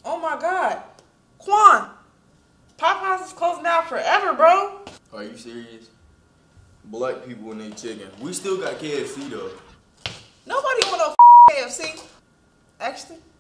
Oh my God. Quan, Popeyes is closing down forever, bro. Are you serious? Black people and they chicken. We still got KFC though. Nobody want no KFC. Actually,